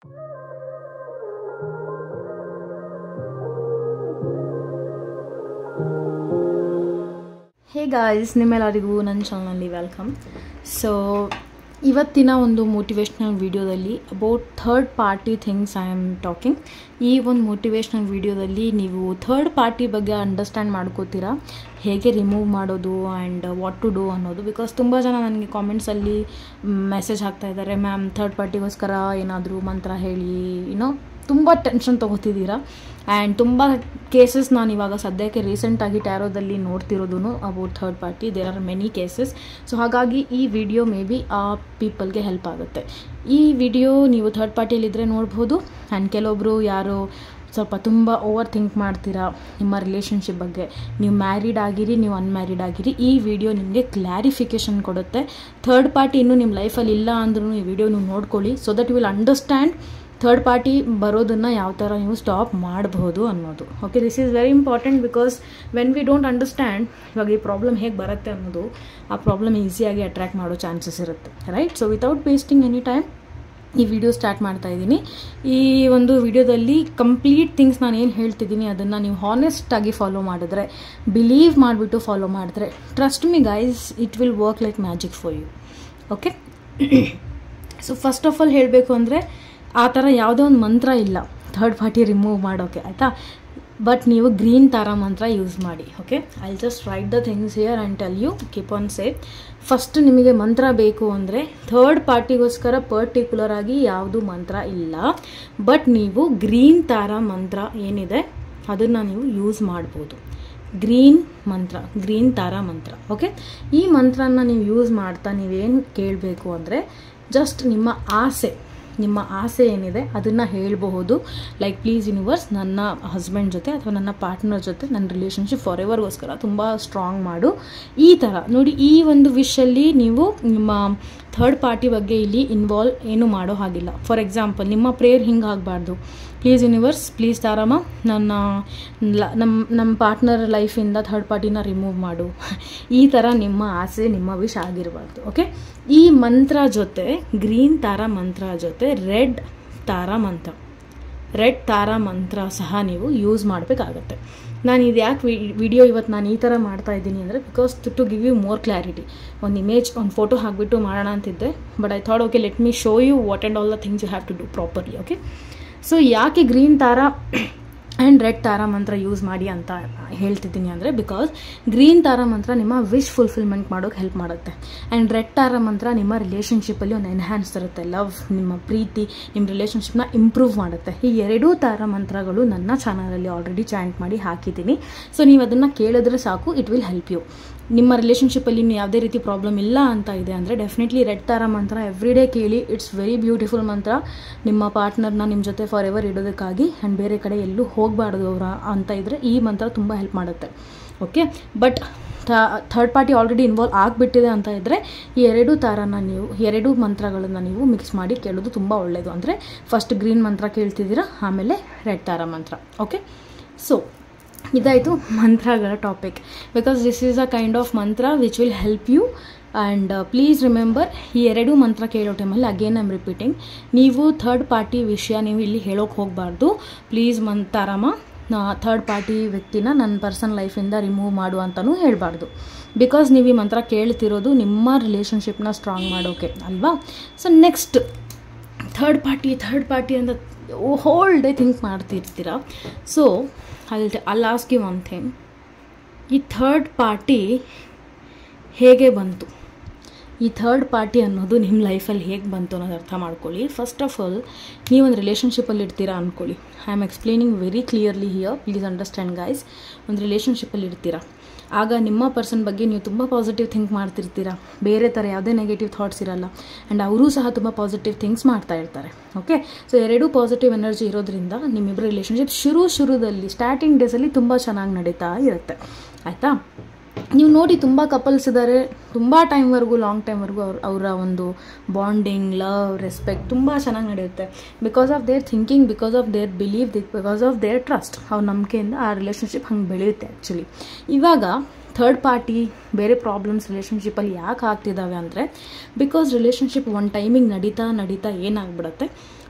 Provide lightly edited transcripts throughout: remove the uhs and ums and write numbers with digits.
Hey guys, ನಿಮ್ಮೆಲ್ಲರಿಗೂ ನನ್ನ ಚಾನಲ್ನಲ್ಲಿ ವೆಲ್ಕಮ್. ಸೊ ಇವತ್ತಿನ ಒಂದು ಮೋಟಿವೇಶ್ನಲ್ ವಿಡಿಯೋದಲ್ಲಿ about third party things I am talking. ಈ ಒಂದು ಮೋಟಿವೇಶ್ನಲ್ ವಿಡಿಯೋದಲ್ಲಿ ನೀವು ಥರ್ಡ್ ಪಾರ್ಟಿ ಬಗ್ಗೆ ಅಂಡರ್ಸ್ಟ್ಯಾಂಡ್ ಮಾಡ್ಕೋತೀರಾ, ಹೇಗೆ ರಿಮೂವ್ ಮಾಡೋದು ಆ್ಯಂಡ್ ವಾಟ್ ಟು ಡೂ ಅನ್ನೋದು. ಬಿಕಾಸ್ ತುಂಬ ಜನ ನನಗೆ ಕಾಮೆಂಟ್ಸಲ್ಲಿ ಮೆಸೇಜ್ ಹಾಕ್ತಾ ಇದ್ದಾರೆ, ಮ್ಯಾಮ್ ಥರ್ಡ್ ಪಾರ್ಟಿಗೋಸ್ಕರ ಏನಾದರೂ ಮಂತ್ರ ಹೇಳಿ, ತುಂಬ ಟೆನ್ಷನ್ ತೊಗೋತಿದ್ದೀರಾ. ಆ್ಯಂಡ್ ತುಂಬ ಕೇಸಸ್ ನಾನು ಇವಾಗ ಸದ್ಯಕ್ಕೆ ರೀಸೆಂಟಾಗಿ ಟ್ಯಾರೋದಲ್ಲಿ ನೋಡ್ತಿರೋದು about third party. There are many cases. So ಹಾಗಾಗಿ ಈ ವಿಡಿಯೋ ಮೇ ಬಿ ಆ ಪೀಪಲ್ಗೆ ಹೆಲ್ಪ್ ಆಗುತ್ತೆ. ಈ ವಿಡಿಯೋ ನೀವು ಥರ್ಡ್ ಪಾರ್ಟಿಯಲ್ಲಿದ್ದರೆ ನೋಡ್ಬೋದು. ಆ್ಯಂಡ್ ಕೆಲವೊಬ್ಬರು ಯಾರು ಸ್ವಲ್ಪ ತುಂಬ ಓವರ್ ಥಿಂಕ್ ಮಾಡ್ತೀರಾ ನಿಮ್ಮ ರಿಲೇಷನ್ಶಿಪ್ ಬಗ್ಗೆ, ನೀವು ಮ್ಯಾರಿಡ್ ಆಗಿರಿ, ನೀವು ಅನ್ಮ್ಯಾರಿಡ್ ಆಗಿರಿ, ಈ ವಿಡಿಯೋ ನಿಮಗೆ ಕ್ಲಾರಿಫಿಕೇಷನ್ ಕೊಡುತ್ತೆ. ಥರ್ಡ್ ಪಾರ್ಟಿ ಇನ್ನೂ ನಿಮ್ಮ ಲೈಫಲ್ಲಿ ಇಲ್ಲ ಅಂದ್ರೂ ಈ ವಿಡಿಯೋ ನೀವು ನೋಡ್ಕೊಳ್ಳಿ, so that you will understand third party ಬರೋದನ್ನು ಯಾವ ಥರ ನೀವು ಸ್ಟಾಪ್ ಮಾಡಬಹುದು ಅನ್ನೋದು. Okay, this is very important because when we don't understand ಇವಾಗ ಈ ಪ್ರಾಬ್ಲಮ್ ಹೇಗೆ ಬರುತ್ತೆ ಅನ್ನೋದು, ಆ ಪ್ರಾಬ್ಲಮ್ ಈಸಿಯಾಗಿ ಅಟ್ರ್ಯಾಕ್ಟ್ ಮಾಡೋ ಚಾನ್ಸಸ್ ಇರುತ್ತೆ, right? So without wasting any time ಈ ವಿಡಿಯೋ ಸ್ಟಾರ್ಟ್ ಮಾಡ್ತಾ ಇದ್ದೀನಿ. ಈ ಒಂದು ವಿಡಿಯೋದಲ್ಲಿ ಕಂಪ್ಲೀಟ್ ಥಿಂಗ್ಸ್ ನಾನು ಏನು ಹೇಳ್ತಿದ್ದೀನಿ ಅದನ್ನು ನೀವು ಹಾನೆಸ್ಟಾಗಿ ಫಾಲೋ ಮಾಡಿದ್ರೆ, ಬಿಲೀವ್ ಮಾಡಿಬಿಟ್ಟು ಫಾಲೋ ಮಾಡಿದ್ರೆ, trust me guys, it will work like magic for you. Okay, so first of all ಹೇಳಬೇಕು ಅಂದರೆ ಆ ಥರ ಯಾವುದೇ ಒಂದು ಮಂತ್ರ ಇಲ್ಲ ಥರ್ಡ್ ಪಾರ್ಟಿ ರಿಮೂವ್ ಮಾಡೋಕ್ಕೆ, ಆಯಿತಾ? ಬಟ್ ನೀವು ಗ್ರೀನ್ ತಾರಾ ಮಂತ್ರ ಯೂಸ್ ಮಾಡಿ. Okay, I just write the things here and tell you, keep on say. First ನಿಮಗೆ ಮಂತ್ರ ಬೇಕು ಅಂದರೆ ಥರ್ಡ್ ಪಾರ್ಟಿಗೋಸ್ಕರ ಪರ್ಟಿಕ್ಯುಲರ್ ಆಗಿ ಯಾವುದು ಮಂತ್ರ ಇಲ್ಲ, ಬಟ್ ನೀವು ಗ್ರೀನ್ ತಾರಾ ಮಂತ್ರ ಏನಿದೆ ಅದನ್ನು ನೀವು ಯೂಸ್ ಮಾಡ್ಬೋದು. ಗ್ರೀನ್ ಮಂತ್ರ, ಗ್ರೀನ್ ತಾರಾ ಮಂತ್ರ. ಓಕೆ, ಈ ಮಂತ್ರನ ನೀವು ಯೂಸ್ ಮಾಡ್ತಾ ನೀವೇನು ಕೇಳಬೇಕು ಅಂದರೆ ಜಸ್ಟ್ ನಿಮ್ಮ ಆಸೆ ಏನಿದೆ ಅದನ್ನು ಹೇಳಬಹುದು. ಲೈಕ್, ಪ್ಲೀಸ್ ಯೂನಿವರ್ಸ್, ನನ್ನ ಹಸ್ಬೆಂಡ್ ಜೊತೆ ಅಥವಾ ನನ್ನ ಪಾರ್ಟ್ನರ್ ಜೊತೆ ನನ್ನ ರಿಲೇಷನ್ಶಿಪ್ ಫಾರ್ ಎವರ್ಗೋಸ್ಕರ ತುಂಬ ಸ್ಟ್ರಾಂಗ್ ಮಾಡು. ಈ ಥರ ನೋಡಿ, ಈ ಒಂದು ವಿಷಯಲ್ಲಿ ನೀವು ನಿಮ್ಮ ಥರ್ಡ್ ಪಾರ್ಟಿ ಬಗ್ಗೆ ಇಲ್ಲಿ ಇನ್ವಾಲ್ವ್ ಏನು ಮಾಡೋ ಹಾಗಿಲ್ಲ. ಫಾರ್ ಎಕ್ಸಾಂಪಲ್, ನಿಮ್ಮ ಪ್ರೇಯರ್ ಹಿಂಗೆ ಆಗಬಾರ್ದು, ಪ್ಲೀಸ್ ಯೂನಿವರ್ಸ್, ಪ್ಲೀಸ್ ತಾರಮ್ಮ, ನಮ್ಮ ಪಾರ್ಟ್ನರ್ ಲೈಫಿಂದ ಥರ್ಡ್ ಪಾರ್ಟಿನ ರಿಮೂವ್ ಮಾಡು. ಈ ಥರ ನಿಮ್ಮ ಆಸೆ, ನಿಮ್ಮ ವಿಶ್ ಆಗಿರಬಾರ್ದು. ಓಕೆ, ಈ ಮಂತ್ರ ಜೊತೆ, ಗ್ರೀನ್ ತಾರಾ ಮಂತ್ರ ಜೊತೆ ರೆಡ್ ತಾರಾ ಮಂತ್ರ ಸಹ ನೀವು ಯೂಸ್ ಮಾಡಬೇಕಾಗತ್ತೆ. ನಾನು ಇದು ಯಾಕೆ ವಿಡಿಯೋ ಇವತ್ತು ನಾನು ಈ ಥರ ಮಾಡ್ತಾ ಇದ್ದೀನಿ ಅಂದರೆ, because to give you more clarity. ಒಂದು ಇಮೇಜ್, ಒಂದು ಫೋಟೋ ಹಾಕಿಬಿಟ್ಟು ಮಾಡೋಣ ಅಂತಿದ್ದೆ, but I thought okay, let me show you what and all the things you have to do properly. Okay, so ಯಾಕೆ green Tara and red Tara ಮಂತ್ರ use ಮಾಡಿ ಅಂತ ಹೇಳ್ತಿದ್ದೀನಿ ಅಂದರೆ, ಬಿಕಾಸ್ ಗ್ರೀನ್ ತಾರಾ ಮಂತ್ರ ನಿಮ್ಮ ವಿಶ್ ಫುಲ್ಫಿಲ್ಮೆಂಟ್ ಮಾಡೋಕ್ಕೆ ಹೆಲ್ಪ್ ಮಾಡುತ್ತೆ. ಆ್ಯಂಡ್ ರೆಡ್ ತಾರಾ ಮಂತ್ರ ನಿಮ್ಮ ರಿಲೇಷನ್ಶಿಪ್ಪಲ್ಲಿ ಒಂದು ಎನ್ಹ್ಯಾನ್ಸ್ ತರುತ್ತೆ, ಲವ್, ನಿಮ್ಮ ಪ್ರೀತಿ, ನಿಮ್ಮ ರಿಲೇಷನ್ಶಿಪ್ನ ಇಂಪ್ರೂವ್ ಮಾಡುತ್ತೆ. ಈ ಎರಡೂ ತಾರಾ ಮಂತ್ರಗಳು ನನ್ನ ಚಾನಲಲ್ಲಿ ಆಲ್ರೆಡಿ ಚಾಂಟ್ ಮಾಡಿ ಹಾಕಿದ್ದೀನಿ. ಸೊ ನೀವು ಅದನ್ನು ಕೇಳಿದ್ರೆ ಸಾಕು, ಇಟ್ ವಿಲ್ ಹೆಲ್ಪ್ ಯು. ನಿಮ್ಮ ರಿಲೇಷನ್ಶಿಪ್ಪಲ್ಲಿ ಇನ್ನು ಯಾವುದೇ ರೀತಿ ಪ್ರಾಬ್ಲಮ್ ಇಲ್ಲ ಅಂತ ಇದೆ ಅಂದರೆ ಡೆಫಿನೆಟ್ಲಿ ರೆಡ್ ತಾರಾ ಮಂತ್ರ ಎವ್ರಿ ಡೇ ಕೇಳಿ. ಇಟ್ಸ್ ವೆರಿ ಬ್ಯೂಟಿಫುಲ್ ಮಂತ್ರ. ನಿಮ್ಮ ಪಾರ್ಟ್ನರ್ನ ನಿಮ್ಮ ಜೊತೆ ಫಾರ್ ಎವರ್ ಇಡೋದಕ್ಕಾಗಿ ಆ್ಯಂಡ್ ಬೇರೆ ಕಡೆ ಎಲ್ಲೂ ಹೋಗಬಾರ್ದು ಅವರ ಅಂತ ಇದ್ದರೆ ಈ ಮಂತ್ರ ತುಂಬ ಹೆಲ್ಪ್ ಮಾಡುತ್ತೆ. Okay, but third party already involve ಆಗಿಬಿಟ್ಟಿದೆ ಅಂತ ಇದ್ದರೆ ಈ ಎರಡೂ ಮಂತ್ರಗಳನ್ನು ನೀವು ಮಿಕ್ಸ್ ಮಾಡಿ ಕೇಳೋದು ತುಂಬ ಒಳ್ಳೆಯದು. ಅಂದರೆ ಫಸ್ಟ್ ಗ್ರೀನ್ ಮಂತ್ರ ಕೇಳ್ತಿದ್ದೀರಾ, ಆಮೇಲೆ ರೆಡ್ ತಾರಾ ಮಂತ್ರ. ಓಕೆ, ಸೊ ಇದಾಯಿತು ಮಂತ್ರಗಳ topic. Because this is a kind of ಮಂತ್ರ which will help you. And please remember, ಈ ಎರಡೂ ಮಂತ್ರ ಕೇಳೋ ಟೈಮಲ್ಲಿ ಅಗೇನ್ ಐಮ್ ರಿಪೀಟಿಂಗ್, ನೀವು ಥರ್ಡ್ ಪಾರ್ಟಿ ವಿಷಯ ನೀವು ಇಲ್ಲಿ ಹೇಳೋಕೆ ಹೋಗಬಾರ್ದು. ಪ್ಲೀಸ್ ತಾರಮ್ಮ, ಥರ್ಡ್ ಪಾರ್ಟಿ ವ್ಯಕ್ತಿನ ನನ್ನ ಪರ್ಸನಲ್ ಲೈಫಿಂದ ರಿಮೂವ್ ಮಾಡು ಅಂತಲೂ ಹೇಳಬಾರ್ದು. ಬಿಕಾಸ್ ನೀವು ಈ ಮಂತ್ರ ಕೇಳ್ತಿರೋದು ನಿಮ್ಮ ರಿಲೇಷನ್ಶಿಪ್ನ ಸ್ಟ್ರಾಂಗ್ ಮಾಡೋಕೆ ಅಲ್ವಾ? ಸೊ ನೆಕ್ಸ್ಟ್ ಥರ್ಡ್ ಪಾರ್ಟಿ ಅಂತ ಹೋಲ್ ಡೇ ಥಿಂಕ್ ಮಾಡ್ತಿರ್ತೀರ. So I'll ask you one thing. ಈ ಥರ್ಡ್ ಪಾರ್ಟಿ ಹೇಗೆ ಬಂತು? ಈ ಥರ್ಡ್ ಪಾರ್ಟಿ ಅನ್ನೋದು ನಿಮ್ಮ ಲೈಫಲ್ಲಿ ಹೇಗೆ ಬಂತು ಅನ್ನೋದು ಅರ್ಥ ಮಾಡ್ಕೊಳ್ಳಿ. ಫಸ್ಟ್ ಆಫ್ ಆಲ್, ನೀವೊಂದು ರಿಲೇಷನ್ಶಿಪ್ಪಲ್ಲಿ ಇರ್ತೀರಾ ಅಂದ್ಕೊಳ್ಳಿ. I am explaining very clearly here, please understand guys. ಒಂದು ರಿಲೇಷನ್ಶಿಪ್ಪಲ್ಲಿ ಇರ್ತೀರಾ, ಆಗ ನಿಮ್ಮ ಪರ್ಸನ್ ಬಗ್ಗೆ ನೀವು ತುಂಬ ಪಾಸಿಟಿವ್ ಥಿಂಕ್ ಮಾಡ್ತಿರ್ತೀರ, ಬೇರೆ ಥರ ಯಾವುದೇ ನೆಗೆಟಿವ್ ಥಾಟ್ಸ್ ಇರಲ್ಲ. ಆ್ಯಂಡ್ ಅವರೂ ಸಹ ತುಂಬ ಪಾಸಿಟಿವ್ ಥಿಂಕ್ಸ್ ಮಾಡ್ತಾ ಇರ್ತಾರೆ. ಓಕೆ, ಸೊ ಎರಡೂ ಪಾಸಿಟಿವ್ ಎನರ್ಜಿ ಇರೋದ್ರಿಂದ ನಿಮ್ಮಿಬ್ಬರ ರಿಲೇಷನ್ಶಿಪ್ ಶುರುದಲ್ಲಿ ಸ್ಟಾರ್ಟಿಂಗ್ ಡೇಸಲ್ಲಿ ತುಂಬ ಚೆನ್ನಾಗಿ ನಡೀತಾ ಇರುತ್ತೆ, ಆಯಿತಾ? ನೀವು ನೋಡಿ, ತುಂಬ ಕಪಲ್ಸ್ ಇದ್ದಾರೆ, ತುಂಬ ಟೈಮ್ವರೆಗೂ, ಲಾಂಗ್ ಟೈಮ್ವರೆಗೂ ಅವರ ಒಂದು ಬಾಂಡಿಂಗ್, ಲವ್, ರೆಸ್ಪೆಕ್ಟ್ ತುಂಬ ಚೆನ್ನಾಗಿ ನಡೆಯುತ್ತೆ. Because of their thinking, because of their believe, because of their trust, ಅವ್ರ ನಂಬಿಕೆಯಿಂದ ಆ ರಿಲೇಷನ್ಶಿಪ್ ಹಂಗೆ ಬೆಳೆಯುತ್ತೆ ಆ್ಯಕ್ಚುಲಿ. ಇವಾಗ ಥರ್ಡ್ ಪಾರ್ಟಿ ಬೇರೆ ಪ್ರಾಬ್ಲಮ್ಸ್ ರಿಲೇಷನ್ಶಿಪ್ಪಲ್ಲಿ ಯಾಕೆ ಆಗ್ತಿದ್ದಾವೆ ಅಂದರೆ, ಬಿಕಾಸ್ ರಿಲೇಷನ್ಶಿಪ್ ಒಂದು ಟೈಮಿಂಗ್ ನಡೀತಾ ಏನಾಗ್ಬಿಡುತ್ತೆ,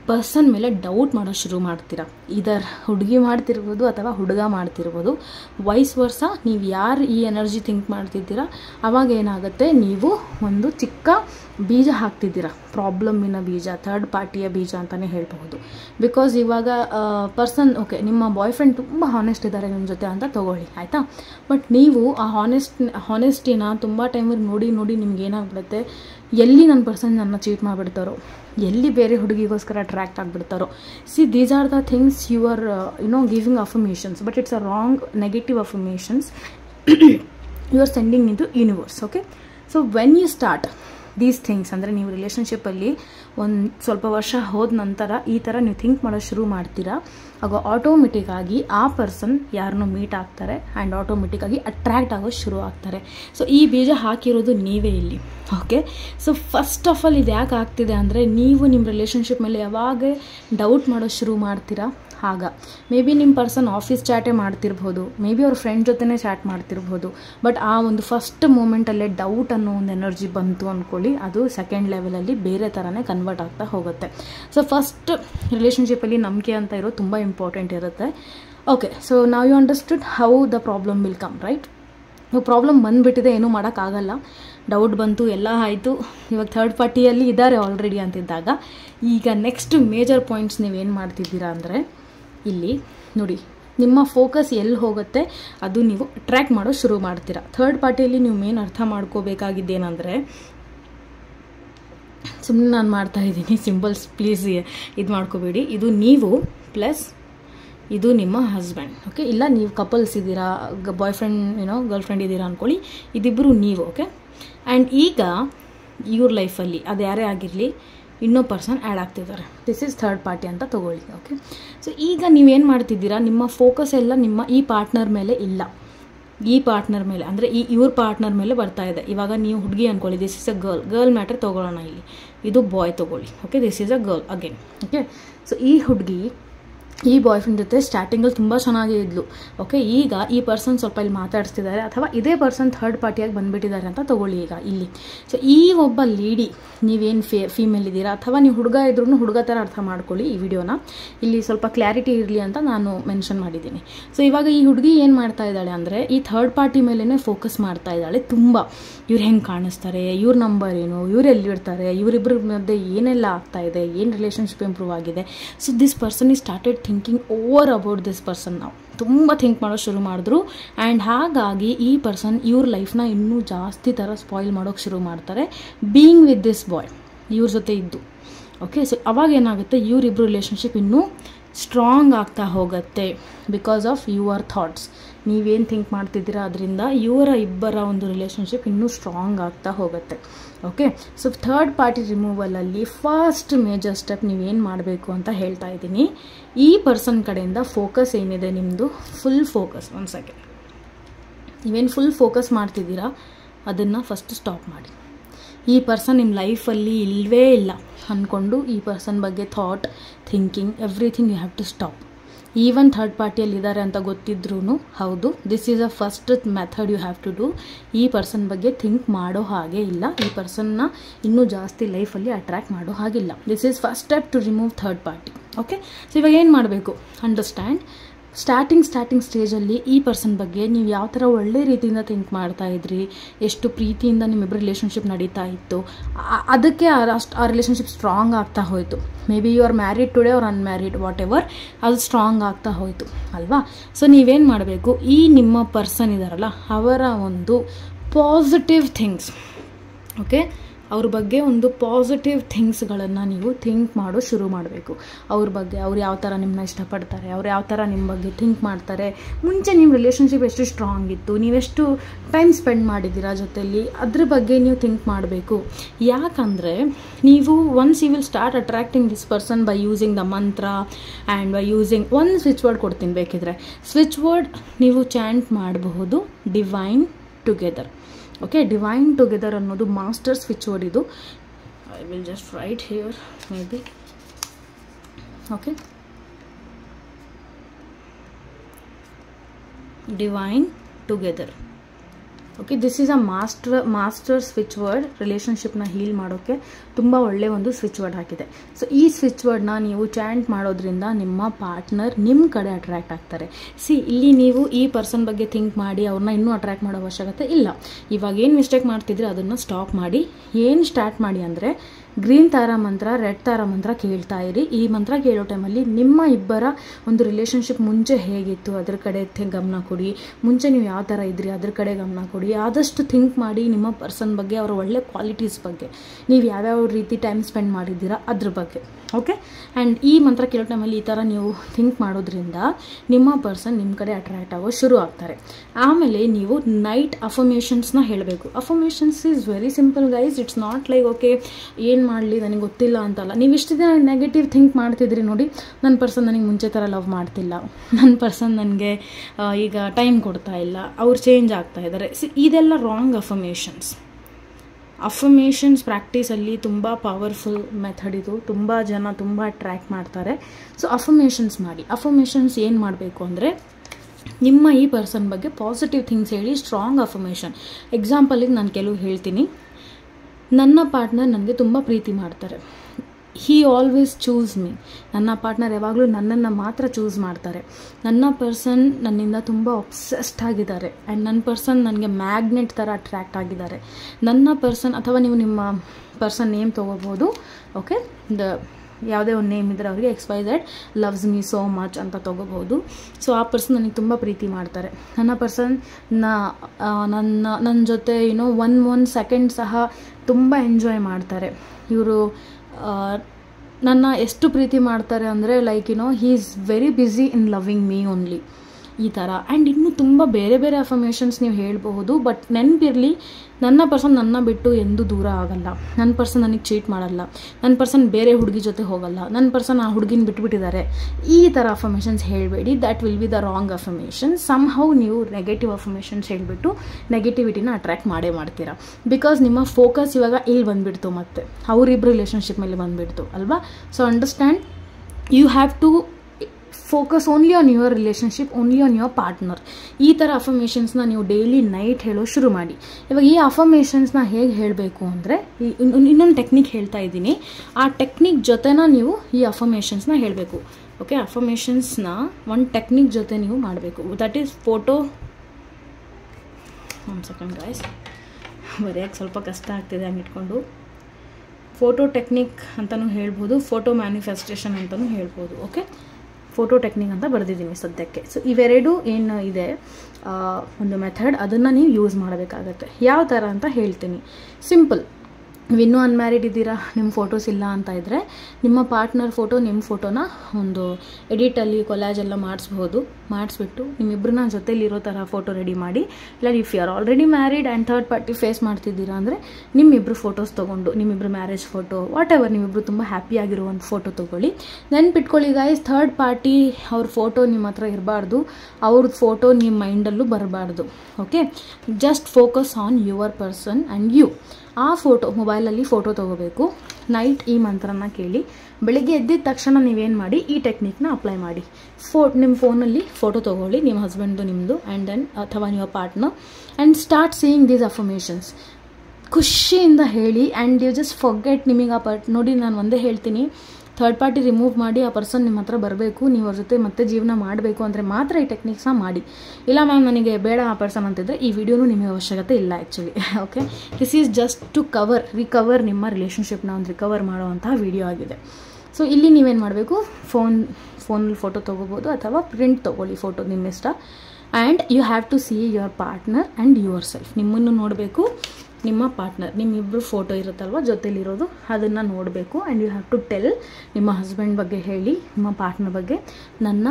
ಪರ್ಸನ್ ಮೇಲೆ ಡೌಟ್ ಮಾಡೋ ಶುರು ಮಾಡ್ತೀರಾ. ಇದರ್ ಹುಡುಗಿ ಮಾಡ್ತಿರ್ಬೋದು ಅಥವಾ ಹುಡುಗ ಮಾಡ್ತಿರ್ಬೋದು, ವೈಸ್ ವರ್ಸ. ನೀವು ಯಾರು ಈ ಎನರ್ಜಿ ಥಿಂಕ್ ಮಾಡ್ತಿದ್ದೀರಾ ಅವಾಗ ಏನಾಗುತ್ತೆ, ನೀವು ಒಂದು ಚಿಕ್ಕ ಬೀಜ ಹಾಕ್ತಿದ್ದೀರಾ, ಪ್ರಾಬ್ಲಮ್ಮಿನ ಬೀಜ, ಥರ್ಡ್ ಪಾರ್ಟಿಯ ಬೀಜ ಅಂತಲೇ ಹೇಳ್ಬಹುದು. ಬಿಕಾಸ್ ಇವಾಗ ಪರ್ಸನ್ ಓಕೆ, ನಿಮ್ಮ ಬಾಯ್ ಫ್ರೆಂಡ್ ತುಂಬ ಹಾನೆಸ್ಟ್ ಇದ್ದಾರೆ ನಿಮ್ಮ ಜೊತೆ ಅಂತ ತೊಗೊಳ್ಳಿ, ಆಯಿತಾ. ಬಟ್ ನೀವು ಆ ಹಾನೆಸ್ಟಿನ ತುಂಬ ಟೈಮಿಗೆ ನೋಡಿ ನೋಡಿ ನಿಮ್ಗೆ ಏನಾಗ್ಬಿಡುತ್ತೆ, ಎಲ್ಲಿ ನನ್ನ ಪರ್ಸನ್ ನನ್ನ ಚೀಟ್ ಮಾಡಿಬಿಡ್ತಾರೋ, ಎಲ್ಲಿ ಬೇರೆ ಹುಡುಗಿಗೋಸ್ಕರ ಅಟ್ರ್ಯಾಕ್ಟ್ ಆಗಿಬಿಡ್ತಾರೋ. See, these are the things you are giving affirmations, but it's a wrong negative affirmations you are sending into universe. Okay, so when you start these things, ಅಂದರೆ ನೀವು ರಿಲೇಷನ್ಶಿಪ್ಪಲ್ಲಿ ಒಂದು ಸ್ವಲ್ಪ ವರ್ಷ ಹೋದ ನಂತರ ಈ ಥರ ನೀವು ಥಿಂಕ್ ಮಾಡೋದು ಶುರು ಮಾಡ್ತೀರಾ, ಆಗ ಆಟೋಮೆಟಿಕ್ಕಾಗಿ ಆ ಪರ್ಸನ್ ಯಾರನ್ನೋ ಮೀಟ್ ಆಗ್ತಾರೆ ಆ್ಯಂಡ್ ಆಟೋಮೆಟಿಕ್ಕಾಗಿ ಅಟ್ರ್ಯಾಕ್ಟ್ ಆಗೋದು ಶುರು ಆಗ್ತಾರೆ. ಸೊ ಈ ಬೀಜ ಹಾಕಿರೋದು ನೀವೇ ಇಲ್ಲಿ. Okay, so first of all ಇದು ಯಾಕೆ ಆಗ್ತಿದೆ ಅಂದರೆ, ನೀವು ನಿಮ್ಮ ರಿಲೇಷನ್ಶಿಪ್ ಮೇಲೆ ಯಾವಾಗ ಡೌಟ್ ಮಾಡೋದು ಶುರು ಮಾಡ್ತೀರಾ ಆಗ. ಮೇ ಬಿ ನಿಮ್ಮ ಪರ್ಸನ್ ಆಫೀಸ್ ಚಾಟೇ ಮಾಡ್ತಿರ್ಬೋದು, ಮೇ ಬಿ ಅವ್ರ ಫ್ರೆಂಡ್ ಜೊತೆನೇ ಚಾಟ್ ಮಾಡ್ತಿರ್ಬೋದು, ಬಟ್ ಆ ಒಂದು ಫಸ್ಟ್ ಮೂಮೆಂಟಲ್ಲೇ ಡೌಟ್ ಅನ್ನೋ ಒಂದು ಎನರ್ಜಿ ಬಂತು ಅಂದ್ಕೊಳ್ಳಿ, ಅದು ಸೆಕೆಂಡ್ ಲೆವೆಲಲ್ಲಿ ಬೇರೆ ಥರನೇ ಕನ್ವರ್ಟ್ ಆಗ್ತಾ ಹೋಗುತ್ತೆ. ಸೊ ಫಸ್ಟ್ ರಿಲೇಷನ್ಶಿಪ್ಪಲ್ಲಿ ನಂಬಿಕೆ ಅಂತ ಇರೋದು ತುಂಬ ಇಂಪಾರ್ಟೆಂಟ್ ಇರುತ್ತೆ. Okay, so now you understood how the problem will come, right. Problem ಬಂದುಬಿಟ್ಟಿದೆ, ಏನೂ ಮಾಡೋಕ್ಕಾಗಲ್ಲ, ಡೌಟ್ ಬಂತು, ಎಲ್ಲ ಆಯಿತು, ಇವಾಗ ಥರ್ಡ್ ಪಾರ್ಟಿಯಲ್ಲಿ ಇದ್ದಾರೆ ಆಲ್ರೆಡಿ ಅಂತಿದ್ದಾಗ, ಈಗ ನೆಕ್ಸ್ಟ್ ಮೇಜರ್ ಪಾಯಿಂಟ್ಸ್ ನೀವೇನು ಮಾಡ್ತಿದ್ದೀರಾ ಅಂದರೆ, ಇಲ್ಲಿ ನೋಡಿ ನಿಮ್ಮ ಫೋಕಸ್ ಎಲ್ಲಿ ಹೋಗುತ್ತೆ ಅದು ನೀವು ಟ್ರ್ಯಾಕ್ ಮಾಡೋ ಶುರು ಮಾಡ್ತೀರಾ. ಥರ್ಡ್ ಪಾರ್ಟಿಯಲ್ಲಿ ನೀವು ಮೇನ್ ಅರ್ಥ ಮಾಡ್ಕೋಬೇಕಾಗಿದ್ದೇನೆಂದರೆ, ಸುಮ್ಮನೆ ನಾನು ಮಾಡ್ತಾ ಇದ್ದೀನಿ ಸಿಂಬಲ್ಸ್, ಪ್ಲೀಸ್ ಇದು ಮಾಡ್ಕೋಬೇಡಿ. ಇದು ನೀವು ಪ್ಲಸ್ ಇದು ನಿಮ್ಮ ಹಸ್ಬೆಂಡ್. ಓಕೆ, ಇಲ್ಲ ನೀವು ಕಪಲ್ಸ್ ಇದ್ದೀರಾ, ಬಾಯ್ ಫ್ರೆಂಡ್ ಗರ್ಲ್ ಫ್ರೆಂಡ್ ಇದ್ದೀರಾ ಅಂದ್ಕೊಳ್ಳಿ, ಇದಿಬ್ಬರು ನೀವು. ಓಕೆ, ಆ್ಯಂಡ್ ಈಗ ಇವ್ರ ಲೈಫಲ್ಲಿ ಅದು ಯಾರೇ ಆಗಿರಲಿ ಇನ್ನೂ ಪರ್ಸನ್ ಆ್ಯಡ್ ಆಗ್ತಿದ್ದಾರೆ, ದಿಸ್ ಈಸ್ ಥರ್ಡ್ ಪಾರ್ಟಿ ಅಂತ ತೊಗೊಳ್ಳಿ. ಓಕೆ, ಸೊ ಈಗ ನೀವೇನು ಮಾಡ್ತಿದ್ದೀರಾ, ನಿಮ್ಮ ಫೋಕಸ್ ಎಲ್ಲ ನಿಮ್ಮ ಈ ಪಾರ್ಟ್ನರ್ ಮೇಲೆ ಇಲ್ಲ, ಈ ಪಾರ್ಟ್ನರ್ ಮೇಲೆ ಅಂದರೆ ಇವ್ರ ಪಾರ್ಟ್ನರ್ ಮೇಲೆ ಬರ್ತಾ ಇದೆ. ಇವಾಗ ನೀವು ಹುಡುಗಿ ಅಂದ್ಕೊಳ್ಳಿ, this is a girl matter ತೊಗೊಳ್ಳೋಣ, ಇಲ್ಲಿ ಇದು ಬಾಯ್ ತೊಗೊಳ್ಳಿ. Okay, this is a girl again. Okay, so ಈ ಹುಡುಗಿ ಈ ಬಾಯ್ ಫ್ರೆಂಡ್ ಜೊತೆ ಸ್ಟಾರ್ಟಿಂಗಲ್ಲಿ ತುಂಬ ಚೆನ್ನಾಗೇ ಇದ್ಲು. ಓಕೆ, ಈಗ ಈ ಪರ್ಸನ್ ಸ್ವಲ್ಪ ಇಲ್ಲಿ ಮಾತಾಡ್ತಿದ್ದಾರೆ, ಅಥವಾ ಇದೇ ಪರ್ಸನ್ ಥರ್ಡ್ ಪಾರ್ಟಿಯಾಗಿ ಬಂದುಬಿಟ್ಟಿದ್ದಾರೆ ಅಂತ ತೊಗೊಳ್ಳಿ ಈಗ ಇಲ್ಲಿ. ಸೊ ಈ ಒಬ್ಬ ಲೇಡಿ, ನೀವೇನು ಫೀಮೇಲ್ ಇದ್ದೀರಾ ಅಥವಾ ನೀವು ಹುಡುಗ ಇದ್ರೂ ಹುಡುಗ ಥರ ಅರ್ಥ ಮಾಡ್ಕೊಳ್ಳಿ ಈ ವಿಡಿಯೋನ, ಇಲ್ಲಿ ಸ್ವಲ್ಪ ಕ್ಲಾರಿಟಿ ಇರಲಿ ಅಂತ ನಾನು ಮೆನ್ಷನ್ ಮಾಡಿದ್ದೀನಿ. ಸೊ ಇವಾಗ ಈ ಹುಡುಗಿ ಏನು ಮಾಡ್ತಾ ಇದ್ದಾಳೆ ಅಂದರೆ, ಈ ಥರ್ಡ್ ಪಾರ್ಟಿ ಮೇಲೇ ಫೋಕಸ್ ಮಾಡ್ತಾ ಇದ್ದಾಳೆ ತುಂಬ. ಇವ್ರು ಹೆಂಗೆ ಕಾಣಿಸ್ತಾರೆ, ಇವ್ರ ನಂಬರ್ ಏನು, ಇವ್ರು ಎಲ್ಲಿರ್ತಾರೆ, ಇವರಿಬ್ಬರ ಮಧ್ಯೆ ಏನೆಲ್ಲ ಆಗ್ತಾ ಇದೆ, ಏನು ರಿಲೇಷನ್ಶಿಪ್ ಇಂಪ್ರೂವ್ ಆಗಿದೆ. ಸೊ ದಿಸ್ ಪರ್ಸನ್ ಈ started thinking over about this person. ನಾವು ತುಂಬ ಥಿಂಕ್ ಮಾಡೋ ಶುರು ಮಾಡಿದ್ರು, ಆ್ಯಂಡ್ ಹಾಗಾಗಿ ಈ ಪರ್ಸನ್ ಇವ್ರ ಲೈಫ್ನ ಇನ್ನೂ ಜಾಸ್ತಿ ಥರ ಸ್ಪಾಯ್ಲ್ ಮಾಡೋಕ್ಕೆ ಶುರು ಮಾಡ್ತಾರೆ, ಬೀಯಿಂಗ್ ವಿತ್ ದಿಸ್ ಬಾಯ್, ಇವ್ರ ಜೊತೆ ಇದ್ದು. ಓಕೆ, ಸೊ ಅವಾಗ ಏನಾಗುತ್ತೆ, ಇವರಿಬ್ಬರು ರಿಲೇಷನ್ಶಿಪ್ ಇನ್ನೂ ಸ್ಟ್ರಾಂಗ್ ಆಗ್ತಾ ಹೋಗುತ್ತೆ ಬಿಕಾಸ್ ಆಫ್ ಯುವರ್ ಥಾಟ್ಸ್. ನೀವೇನು ಥಿಂಕ್ ಮಾಡ್ತಿದ್ದೀರಾ ಅದರಿಂದ ಇವರ ಇಬ್ಬರ ಒಂದು ರಿಲೇಷನ್ಶಿಪ್ ಇನ್ನೂ ಸ್ಟ್ರಾಂಗ್ ಆಗ್ತಾ ಹೋಗುತ್ತೆ. ಓಕೆ, ಸೊ ಥರ್ಡ್ ಪಾರ್ಟಿ ರಿಮೂವಲಲ್ಲಿ ಫಸ್ಟ್ ಮೇಜರ್ ಸ್ಟೆಪ್ ನೀವೇನು ಮಾಡಬೇಕು ಅಂತ ಹೇಳ್ತಾ ಇದ್ದೀನಿ. ಈ ಪರ್ಸನ್ ಕಡೆಯಿಂದ ಫೋಕಸ್ ಏನಿದೆ ನಿಮ್ಮದು, ಫುಲ್ ಫೋಕಸ್, ಒಂದು ಸೆಕೆಂಡ್, ನೀವೇನು ಫುಲ್ ಫೋಕಸ್ ಮಾಡ್ತಿದ್ದೀರಾ ಅದನ್ನು ಫಸ್ಟ್ ಸ್ಟಾಪ್ ಮಾಡಿ. ಈ ಪರ್ಸನ್ ನಿಮ್ಮ ಲೈಫಲ್ಲಿ ಇಲ್ಲವೇ ಇಲ್ಲ ಅಂದ್ಕೊಂಡು ಈ ಪರ್ಸನ್ ಬಗ್ಗೆ thought, thinking, everything you have to stop. Even third ಪಾರ್ಟಿಯಲ್ಲಿ ಇದ್ದಾರೆ ಅಂತ ಗೊತ್ತಿದ್ರೂ ಹೌದು, this is a first method you have to do. ಈ ಪರ್ಸನ್ ಬಗ್ಗೆ ಥಿಂಕ್ ಮಾಡೋ ಹಾಗೆ ಇಲ್ಲ, ಈ ಪರ್ಸನ್ನ ಇನ್ನೂ ಜಾಸ್ತಿ ಲೈಫಲ್ಲಿ ಅಟ್ರ್ಯಾಕ್ಟ್ ಮಾಡೋ ಹಾಗಿಲ್ಲ. This is first step to remove third party. Okay, so ಇವಾಗ ಏನು ಮಾಡಬೇಕು, ಅಂಡರ್ಸ್ಟ್ಯಾಂಡ್. ಸ್ಟಾರ್ಟಿಂಗ್ ಸ್ಟೇಜಲ್ಲಿ ಈ ಪರ್ಸನ್ ಬಗ್ಗೆ ನೀವು ಯಾವ ಥರ ಒಳ್ಳೆ ರೀತಿಯಿಂದ ಥಿಂಕ್ ಮಾಡ್ತಾ ಇದ್ರಿ, ಎಷ್ಟು ಪ್ರೀತಿಯಿಂದ ನಿಮ್ಮಿಬ್ಬರು ರಿಲೇಷನ್ಶಿಪ್ ನಡೀತಾ ಇತ್ತು, ಅದಕ್ಕೆ ಆ ರಿಲೇಷನ್ಶಿಪ್ ಸ್ಟ್ರಾಂಗ್ ಆಗ್ತಾ ಹೋಯಿತು. Maybe you are married today or unmarried, whatever, ಅದು ಸ್ಟ್ರಾಂಗ್ ಆಗ್ತಾ ಹೋಯಿತು ಅಲ್ವಾ. ಸೊ ನೀವೇನು ಮಾಡಬೇಕು, ಈ ನಿಮ್ಮ ಪರ್ಸನ್ ಇದ್ದಾರಲ್ಲ ಅವರ ಒಂದು ಪಾಸಿಟಿವ್ ಥಿಂಗ್ಸ್, ಓಕೆ, ಅವ್ರ ಬಗ್ಗೆ ಒಂದು ಪಾಸಿಟಿವ್ ಥಿಂಗ್ಸ್ಗಳನ್ನು ನೀವು ಥಿಂಕ್ ಮಾಡೋ ಶುರು ಮಾಡಬೇಕು. ಅವ್ರ ಬಗ್ಗೆ, ಅವ್ರು ಯಾವ ಥರ ನಿಮ್ಮನ್ನ ಇಷ್ಟಪಡ್ತಾರೆ, ಅವ್ರು ಯಾವ ಥರ ನಿಮ್ಮ ಬಗ್ಗೆ ಥಿಂಕ್ ಮಾಡ್ತಾರೆ, ಮುಂಚೆ ನಿಮ್ಮ ರಿಲೇಷನ್ಶಿಪ್ ಎಷ್ಟು ಸ್ಟ್ರಾಂಗ್ ಇತ್ತು, ನೀವೆಷ್ಟು ಟೈಮ್ ಸ್ಪೆಂಡ್ ಮಾಡಿದ್ದೀರಾ ಜೊತೆಯಲ್ಲಿ, ಅದ್ರ ಬಗ್ಗೆ ನೀವು ಥಿಂಕ್ ಮಾಡಬೇಕು. ಯಾಕಂದರೆ ನೀವು once you will start attracting this person by using the mantra and by using ಒಂದು ಸ್ವಿಚ್ ವರ್ಡ್ ಕೊಡ್ತೀನಿ, ಬೇಕಿದ್ರೆ ಸ್ವಿಚ್ ವರ್ಡ್ ನೀವು ಚಾಂಟ್ ಮಾಡಬಹುದು, divine together. Okay, divine together ಅನ್ನೋದು ಮಾಸ್ಟರ್ ಸ್ವಿಚ್ ವರ್ಡ್ ಇದು. I will just write here maybe. Okay, divine together. Okay, this is a master switch word. ರಿಲೇಷನ್ಶಿಪ್ನ heal ಮಾಡೋಕ್ಕೆ ತುಂಬ ಒಳ್ಳೆಯ ಒಂದು ಸ್ವಿಚ್ ವರ್ಡ್ ಹಾಕಿದೆ. ಸೊ ಈ ಸ್ವಿಚ್ ವರ್ಡ್ನ ನೀವು ಚಾಂಟ್ ಮಾಡೋದ್ರಿಂದ ನಿಮ್ಮ ಪಾರ್ಟ್ನರ್ ನಿಮ್ಮ ಕಡೆ ಅಟ್ರ್ಯಾಕ್ಟ್ ಆಗ್ತಾರೆ. ಇಲ್ಲಿ ನೀವು ಈ ಪರ್ಸನ್ ಬಗ್ಗೆ ಥಿಂಕ್ ಮಾಡಿ ಅವ್ರನ್ನ ಇನ್ನೂ ಅಟ್ರ್ಯಾಕ್ಟ್ ಮಾಡೋ ಅವಶ್ಯಕತೆ ಇಲ್ಲ. ಇವಾಗ ಏನು ಮಿಸ್ಟೇಕ್ ಮಾಡ್ತಿದ್ರೆ ಅದನ್ನು ಸ್ಟಾಪ್ ಮಾಡಿ ಏನು ಸ್ಟಾರ್ಟ್ ಮಾಡಿ ಅಂದರೆ ಗ್ರೀನ್ ತಾರಾ ಮಂತ್ರ, ರೆಡ್ ತಾರಾ ಮಂತ್ರ ಕೇಳ್ತಾ ಇರಿ. ಈ ಮಂತ್ರ ಕೇಳೋ ಟೈಮಲ್ಲಿ ನಿಮ್ಮ ಇಬ್ಬರ ಒಂದು ರಿಲೇಷನ್ಶಿಪ್ ಮುಂಚೆ ಹೇಗಿತ್ತು ಅದ್ರ ಕಡೆ ಗಮನ ಕೊಡಿ. ಮುಂಚೆ ನೀವು ಯಾವ ಥರ ಇದ್ರಿ ಅದ್ರ ಕಡೆ ಗಮನ ಕೊಡಿ. ಆದಷ್ಟು ಥಿಂಕ್ ಮಾಡಿ ನಿಮ್ಮ ಪರ್ಸನ್ ಬಗ್ಗೆ, ಅವರ ಒಳ್ಳೆ ಕ್ವಾಲಿಟೀಸ್ ಬಗ್ಗೆ, ನೀವು ಯಾವ್ಯಾವ ರೀತಿ ಟೈಮ್ ಸ್ಪೆಂಡ್ ಮಾಡಿದ್ದೀರಾ ಅದ್ರ ಬಗ್ಗೆ. ಓಕೆ, ಆ್ಯಂಡ್ ಈ ಮಂತ್ರ ಕೇಳೋ ಟೈಮಲ್ಲಿ ಈ ಥರ ನೀವು ಥಿಂಕ್ ಮಾಡೋದ್ರಿಂದ ನಿಮ್ಮ ಪರ್ಸನ್ ನಿಮ್ಮ ಕಡೆ ಅಟ್ರ್ಯಾಕ್ಟ್ ಆಗೋ ಶುರು ಆಗ್ತಾರೆ. ಆಮೇಲೆ ನೀವು ನೈಟ್ ಅಫರ್ಮೇಷನ್ಸ್ನ ಹೇಳಬೇಕು. Affirmations is very simple guys. It's not like okay ಏನು ಮಾಡಲಿ ನನಗೆ ಗೊತ್ತಿಲ್ಲ ಅಂತಲ್ಲ. ನೀವು ಇಷ್ಟು ದಿನ ನೆಗೆಟಿವ್ ಥಿಂಕ್ ಮಾಡ್ತಿದ್ರಿ ನೋಡಿ, ನನ್ನ ಪರ್ಸನ್ ನನಗೆ ಮುಂಚೆ ಥರ ಲವ್ ಮಾಡ್ತಿಲ್ಲ, ನನ್ನ ಪರ್ಸನ್ ನನಗೆ ಈಗ ಟೈಮ್ ಕೊಡ್ತಾ ಇಲ್ಲ, ಅವ್ರು ಚೇಂಜ್ ಆಗ್ತಾ ಇದ್ದಾರೆ. ಇದೆಲ್ಲ ರಾಂಗ್ ಅಫರ್ಮೇಷನ್ಸ್. ಅಫರ್ಮೇಷನ್ಸ್ ಪ್ರಾಕ್ಟೀಸಲ್ಲಿ ತುಂಬ ಪವರ್ಫುಲ್ ಮೆಥಡ್ ಇದು. ತುಂಬ ಜನ ತುಂಬ ಅಟ್ರ್ಯಾಕ್ಟ್ ಮಾಡ್ತಾರೆ. ಸೊ ಅಫರ್ಮೇಷನ್ಸ್ ಮಾಡಿ. ಅಫರ್ಮೇಷನ್ಸ್ ಏನು ಮಾಡಬೇಕು ಅಂದರೆ ನಿಮ್ಮ ಈ ಪರ್ಸನ್ ಬಗ್ಗೆ ಪಾಸಿಟಿವ್ ಥಿಂಗ್ಸ್ ಹೇಳಿ, ಸ್ಟ್ರಾಂಗ್ ಅಫರ್ಮೇಷನ್. ಎಕ್ಸಾಂಪಲಿಗೆ ನಾನು ಕೆಲವು ಹೇಳ್ತೀನಿ. ನನ್ನ ಪಾರ್ಟ್ನರ್ ನನಗೆ ತುಂಬ ಪ್ರೀತಿ ಮಾಡ್ತಾರೆ. He always choose me. ನನ್ನ ಪಾರ್ಟ್ನರ್ ಯಾವಾಗಲೂ ನನ್ನನ್ನು ಮಾತ್ರ ಚೂಸ್ ಮಾಡ್ತಾರೆ. ನನ್ನ ಪರ್ಸನ್ ನನ್ನಿಂದ ತುಂಬ ಒಬ್ಸೆಸ್ಡ್ ಆಗಿದ್ದಾರೆ. ಆ್ಯಂಡ್ ನನ್ನ ಪರ್ಸನ್ ನನಗೆ ಮ್ಯಾಗ್ನೆಟ್ ಥರ ಅಟ್ರ್ಯಾಕ್ಟ್ ಆಗಿದ್ದಾರೆ. ನನ್ನ ಪರ್ಸನ್, ಅಥವಾ ನೀವು ನಿಮ್ಮ ಪರ್ಸನ್ ನೇಮ್ ತೊಗೋಬೋದು. ಓಕೆ, ಯಾವುದೇ ಒಂದು ನೇಮ್ ಇದ್ದರೆ ಅವರಿಗೆ XYZ loves me so much ಅಂತ ತೊಗೋಬೋದು. ಸೊ ಆ ಪರ್ಸನ್ ನನಗೆ ತುಂಬ ಪ್ರೀತಿ ಮಾಡ್ತಾರೆ. ನನ್ನ ಪರ್ಸನ್ ನನ್ನ ಜೊತೆ ಒನ್ ಸೆಕೆಂಡ್ ಸಹ ತುಂಬ ಎಂಜಾಯ್ ಮಾಡ್ತಾರೆ. ಇವರು ನನ್ನ ಎಷ್ಟು ಪ್ರೀತಿ ಮಾಡ್ತಾರೆ ಅಂದರೆ he is very busy in loving me only, ಈ ಥರ. ಆ್ಯಂಡ್ ಇನ್ನೂ ತುಂಬ ಬೇರೆ ಬೇರೆ ಅಫರ್ಮೇಷನ್ಸ್ ನೀವು ಹೇಳ್ಬಹುದು. ಬಟ್ ನೆನಪಿರಲಿ, ನನ್ನ ಪರ್ಸನ್ ನನ್ನ ಬಿಟ್ಟು ಎಂದೂ ದೂರ ಆಗಲ್ಲ. ನನ್ನ ಪರ್ಸನ್ ನನಗೆ ಚೀಟ್ ಮಾಡಲ್ಲ. ನನ್ನ ಪರ್ಸನ್ ಬೇರೆ ಹುಡುಗಿ ಜೊತೆ ಹೋಗಲ್ಲ. ನನ್ನ ಪರ್ಸನ್ ಆ ಹುಡುಗಿನ ಬಿಟ್ಬಿಟ್ಟಿದ್ದಾರೆ. ಈ ಥರ ಅಫರ್ಮೇಷನ್ಸ್ ಹೇಳಬೇಡಿ. That will be the wrong affirmation. Somehow ನೀವು ನೆಗೆಟಿವ್ ಅಫರ್ಮೇಷನ್ಸ್ ಹೇಳಿಬಿಟ್ಟು ನೆಗೆಟಿವಿಟಿನ ಅಟ್ರ್ಯಾಕ್ಟ್ ಮಾಡ್ತೀರಾ. ಬಿಕಾಸ್ ನಿಮ್ಮ ಫೋಕಸ್ ಇವಾಗ ಇಲ್ಲಿ ಬಂದುಬಿಡ್ತು, ಮತ್ತೆ ಅವರಿಬ್ಬರು ರಿಲೇಷನ್ಶಿಪ್ ಮೇಲೆ ಬಂದುಬಿಡ್ತು ಅಲ್ವಾ. So understand, you have to focus only on your relationship, only on your partner. ಈ ಥರ ಅಫರ್ಮೇಷನ್ಸ್ನ ನೀವು ಡೈಲಿ ನೈಟ್ ಹೇಳೋ ಶುರು ಮಾಡಿ. ಇವಾಗ ಈ ಅಫರ್ಮೇಷನ್ಸ್ನ ಹೇಗೆ ಹೇಳಬೇಕು ಅಂದರೆ, ಇನ್ನೊಂದು ಟೆಕ್ನಿಕ್ ಹೇಳ್ತಾ ಇದ್ದೀನಿ. ಆ ಟೆಕ್ನಿಕ್ ಜೊತೆನ ನೀವು ಈ ಅಫರ್ಮೇಷನ್ಸ್ನ ಹೇಳಬೇಕು. ಓಕೆ, ಅಫರ್ಮೇಷನ್ಸ್ನ ಒಂದು ಟೆಕ್ನಿಕ್ ಜೊತೆ ನೀವು ಮಾಡಬೇಕು. That is photo. ಒಂದು ಸೆಕೆಂಡ್ ಗಾಯ್ಸ್, ಬರೆಯೋಕ್ಕೆ ಸ್ವಲ್ಪ ಕಷ್ಟ ಆಗ್ತಿದೆ ಹಂಗೆ ಇಟ್ಕೊಂಡು. ಫೋಟೋ ಟೆಕ್ನಿಕ್ ಅಂತಲೂ ಹೇಳ್ಬೋದು, ಫೋಟೋ ಮ್ಯಾನಿಫೆಸ್ಟೇಷನ್ ಅಂತಲೂ ಹೇಳ್ಬೋದು. ಓಕೆ, ಫೋಟೋ ಟೆಕ್ನಿಕ್ ಅಂತ ಬರೆದಿದ್ದೀನಿ ಸದ್ಯಕ್ಕೆ. ಸೊ ಇವೆರಡು ಏನು ಇದೆ ಒಂದು ಮೆಥಡ್, ಅದನ್ನು ನೀವು ಯೂಸ್ ಮಾಡಬೇಕಾಗತ್ತೆ. ಯಾವ ಥರ ಅಂತ ಹೇಳ್ತೀನಿ. ಸಿಂಪಲ್. ಇನ್ನೂ ಅನ್ಮ್ಯಾರಿಡ್ ಇದ್ದೀರಾ, ನಿಮ್ಮ ಫೋಟೋಸ್ ಇಲ್ಲ ಅಂತ ಇದ್ದರೆ ನಿಮ್ಮ ಪಾರ್ಟ್ನರ್ ಫೋಟೋ, ನಿಮ್ಮ ಫೋಟೋನ ಒಂದು ಎಡಿಟಲ್ಲಿ ಕೊಲಾಜ್ ಎಲ್ಲ ಮಾಡಿಸ್ಬಿಟ್ಟು ನಿಮ್ಮಿಬ್ಬರನ್ನ ಜೊತೆಲಿರೋ ಥರ ಫೋಟೋ ರೆಡಿ ಮಾಡಿ. ಇಲ್ಲ if you are already married and third party face ಮಾಡ್ತಿದ್ದೀರಾ ಅಂದರೆ ನಿಮ್ಮಿಬ್ಬರು ಫೋಟೋಸ್ ತೊಗೊಂಡು, ನಿಮ್ಮಿಬ್ಬರು ಮ್ಯಾರೇಜ್ ಫೋಟೋ, ವಾಟ್ ಎವರ್, ನಿಮ್ಮಿಬ್ಬರು ತುಂಬ ಹ್ಯಾಪಿ ಆಗಿರೋ ಒಂದು ಫೋಟೋ ತೊಗೊಳ್ಳಿ. ನೆನ್ಪಿಟ್ಕೊಳ್ಳಿ ಗೈಸ್, ಥರ್ಡ್ ಪಾರ್ಟಿ ಅವ್ರ ಫೋಟೋ ನಿಮ್ಮ ಹತ್ರ ಇರಬಾರ್ದು, ಅವ್ರದ್ದು ಫೋಟೋ ನಿಮ್ಮ ಮೈಂಡಲ್ಲೂ ಬರಬಾರ್ದು. Okay, just focus on your person and you. ಆ ಫೋಟೋ ಮೊಬೈಲಲ್ಲಿ ಫೋಟೋ ತೊಗೋಬೇಕು. ನೈಟ್ ಈ ಮಂತ್ರನ ಕೇಳಿ, ಬೆಳಿಗ್ಗೆ ಎದ್ದಿದ ತಕ್ಷಣ ನೀವೇನು ಮಾಡಿ, ಈ ಟೆಕ್ನಿಕ್ನ ಅಪ್ಲೈ ಮಾಡಿ. ನಿಮ್ಮ ಫೋನಲ್ಲಿ ಫೋಟೋ ತೊಗೊಳ್ಳಿ, ನಿಮ್ಮ ಹಸ್ಬೆಂಡ್ದು, ನಿಮ್ಮದು, ಆ್ಯಂಡ್ ದೆನ್ ಅಥವಾ ನಿಮ್ಮ partner, and start seeing these affirmations. ಖುಷಿಯಿಂದ ಹೇಳಿ. And you just forget. ನಿಮಗೆ ನೋಡಿ, ನಾನು ಒಂದೇ ಹೇಳ್ತೀನಿ, ಥರ್ಡ್ ಪಾರ್ಟಿ ರಿಮೂವ್ ಮಾಡಿ ಆ ಪರ್ಸನ್ ನಿಮ್ಮ ಹತ್ರ ಬರಬೇಕು, ನೀವು ಅವ್ರ ಜೊತೆ ಮತ್ತೆ ಜೀವನ ಮಾಡಬೇಕು ಅಂದರೆ ಮಾತ್ರ ಈ ಟೆಕ್ನಿಕ್ಸ್ನ ಮಾಡಿ. ಇಲ್ಲ ಮ್ಯಾಮ್ ನನಗೆ ಬೇಡ ಆ ಪರ್ಸನ್ ಅಂತಿದ್ರೆ ಈ ವಿಡಿಯೋನೂ ನಿಮಗೆ ಅವಶ್ಯಕತೆ ಇಲ್ಲ actually. Okay, this is just to recover ನಿಮ್ಮ ರಿಲೇಷನ್ಶಿಪ್ನ ಒಂದು ರಿಕವರ್ ಮಾಡುವಂತಹ ವಿಡಿಯೋ ಆಗಿದೆ. ಸೊ ಇಲ್ಲಿ ನೀವೇನು ಮಾಡಬೇಕು, ಫೋನಲ್ಲಿ ಫೋಟೋ ತೊಗೋಬೋದು ಅಥವಾ ಪ್ರಿಂಟ್ ತೊಗೊಳ್ಳಿ, ಫೋಟೋ ನಿಮ್ಮ ಇಷ್ಟ. And you have to see your partner and yourself. ನಿಮ್ಮನ್ನು ನೋಡಬೇಕು, ನಿಮ್ಮ ಪಾರ್ಟ್ನರ್, ನಿಮ್ಮಿಬ್ಬರು ಫೋಟೋ ಇರುತ್ತಲ್ವ ಜೊತೆಲಿರೋದು, ಅದನ್ನು ನೋಡಬೇಕು. And you have to tell, ನಿಮ್ಮ ಹಸ್ಬೆಂಡ್ ಬಗ್ಗೆ ಹೇಳಿ, ನಿಮ್ಮ ಪಾರ್ಟ್ನರ್ ಬಗ್ಗೆ, ನನ್ನ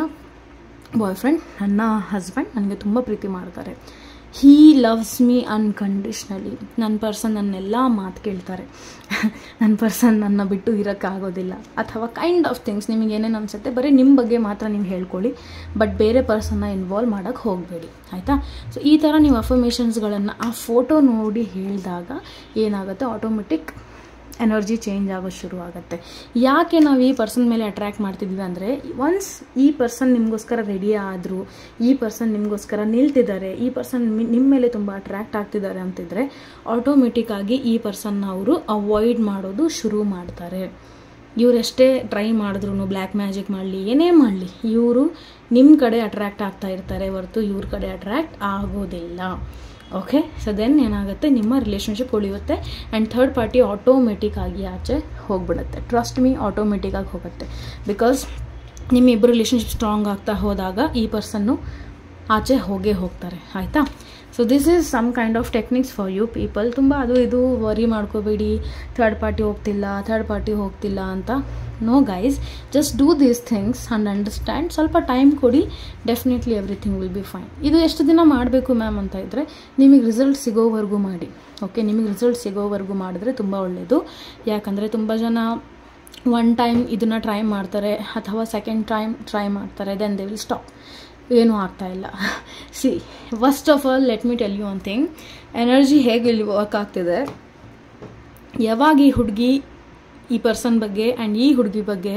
ಬಾಯ್ ನನ್ನ ಹಸ್ಬೆಂಡ್ ನನಗೆ ತುಂಬ ಪ್ರೀತಿ ಮಾಡ್ತಾರೆ. He loves me unconditionally. ನನ್ನ ಪರ್ಸನ್ ನನ್ನೆಲ್ಲ ಮಾತು ಕೇಳ್ತಾರೆ. ನನ್ನ ಪರ್ಸನ್ ನನ್ನ ಬಿಟ್ಟು ಇರೋಕ್ಕಾಗೋದಿಲ್ಲ, ಅಥವಾ ಕೈಂಡ್ ಆಫ್ ಥಿಂಗ್ಸ್. ನಿಮಗೆ ಏನೇನು ಅನಿಸುತ್ತೆ ಬರೀ ನಿಮ್ಮ ಬಗ್ಗೆ ಮಾತ್ರ ನೀವು ಹೇಳ್ಕೊಳ್ಳಿ, ಬಟ್ ಬೇರೆ ಪರ್ಸನ್ನ ಇನ್ವಾಲ್ವ್ ಮಾಡೋಕ್ಕೆ ಹೋಗಬೇಡಿ, ಆಯಿತಾ. ಸೊ ಈ ಥರ ನೀವು ಅಫರ್ಮೇಷನ್ಸ್ಗಳನ್ನು ಆ ಫೋಟೋ ನೋಡಿ ಹೇಳಿದಾಗ ಏನಾಗುತ್ತೆ, ಆಟೋಮೆಟಿಕ್ ಎನರ್ಜಿ ಚೇಂಜ್ ಆಗೋದು ಶುರು ಆಗುತ್ತೆ. ಯಾಕೆ ನಾವು ಈ ಪರ್ಸನ್ ಮೇಲೆ ಅಟ್ರ್ಯಾಕ್ಟ್ ಮಾಡ್ತಿದ್ವಿ ಅಂದರೆ, ಒನ್ಸ್ ಈ ಪರ್ಸನ್ ನಿಮಗೋಸ್ಕರ ರೆಡಿ ಆದರೂ, ಈ ಪರ್ಸನ್ ನಿಮಗೋಸ್ಕರ ನಿಲ್ತಿದ್ದಾರೆ, ಈ ಪರ್ಸನ್ ನಿಮ್ಮ ಮೇಲೆ ತುಂಬ ಅಟ್ರ್ಯಾಕ್ಟ್ ಆಗ್ತಿದ್ದಾರೆ ಅಂತಿದ್ರೆ ಆಟೋಮೆಟಿಕ್ಕಾಗಿ ಈ ಪರ್ಸನ್ನ ಅವರು ಅವಾಯ್ಡ್ ಮಾಡೋದು ಶುರು ಮಾಡ್ತಾರೆ. ಇವರೆಷ್ಟೇ ಟ್ರೈ ಮಾಡಿದ್ರು, ಬ್ಲ್ಯಾಕ್ ಮ್ಯಾಜಿಕ್ ಮಾಡಲಿ, ಏನೇ ಮಾಡಲಿ, ಇವರು ನಿಮ್ಮ ಕಡೆ ಅಟ್ರ್ಯಾಕ್ಟ್ ಆಗ್ತಾ ಇರ್ತಾರೆ ಹೊರತು ಇವ್ರ ಕಡೆ ಅಟ್ರ್ಯಾಕ್ಟ್ ಆಗೋದಿಲ್ಲ. ಓಕೆ, ಸೊ ದೆನ್ ಏನಾಗುತ್ತೆ, ನಿಮ್ಮ ರಿಲೇಷನ್ಶಿಪ್ ಉಳಿಯುತ್ತೆ ಆ್ಯಂಡ್ ಥರ್ಡ್ ಪಾರ್ಟಿ ಆಟೋಮೆಟಿಕ್ ಆಗಿ ಆಚೆ ಹೋಗ್ಬಿಡುತ್ತೆ. ಟ್ರಸ್ಟ್ ಮೀ, ಆಟೋಮೆಟಿಕ್ಕಾಗಿ ಹೋಗುತ್ತೆ. ಬಿಕಾಸ್ ನಿಮ್ಮಿಬ್ಬರು ರಿಲೇಷನ್ಶಿಪ್ ಸ್ಟ್ರಾಂಗ್ ಆಗ್ತಾ ಹೋದಾಗ ಈ ಪರ್ಸನ್ನು ಆಚೆ ಹೋಗೇ ಹೋಗ್ತಾರೆ. ಆಯಿತಾ? So this is some kind of techniques for you people. ತುಂಬ ಅದು ಇದು ವರಿ ಮಾಡ್ಕೋಬೇಡಿ, ಥರ್ಡ್ ಪಾರ್ಟಿ ಹೋಗ್ತಿಲ್ಲ ಅಂತ. No guys, just do these things and understand. ಸ್ವಲ್ಪ ಟೈಮ್ ಕೊಡಿ, definitely everything will be fine. ಇದು ಎಷ್ಟು ದಿನ ಮಾಡಬೇಕು ಮ್ಯಾಮ್ ಅಂತ ಇದ್ದರೆ, ನಿಮಗೆ ರಿಸಲ್ಟ್ ಸಿಗೋವರೆಗೂ ಮಾಡಿ. ಓಕೆ, ನಿಮಗೆ ರಿಸಲ್ಟ್ ಸಿಗೋವರೆಗೂ ಮಾಡಿದ್ರೆ ತುಂಬ ಒಳ್ಳೆಯದು. ಯಾಕಂದರೆ ತುಂಬ ಜನ ಒನ್ ಟೈಮ್ ಇದನ್ನು ಟ್ರೈ ಮಾಡ್ತಾರೆ ಅಥವಾ ಸೆಕೆಂಡ್ ಟೈಮ್ ಟ್ರೈ ಮಾಡ್ತಾರೆ, ದೆನ್ ದೇ ವಿಲ್ ಸ್ಟಾಪ್. ಏನೂ ಆಗ್ತಾಯಿಲ್ಲ. See, first of all let me tell you one thing. Energy ಹೇಗೆ ಇಲ್ಲಿ ವರ್ಕ್ ಆಗ್ತಿದೆ, ಯಾವಾಗ ಈ ಹುಡುಗಿ ಈ ಪರ್ಸನ್ ಬಗ್ಗೆ ಆ್ಯಂಡ್ ಈ ಹುಡುಗಿ ಬಗ್ಗೆ,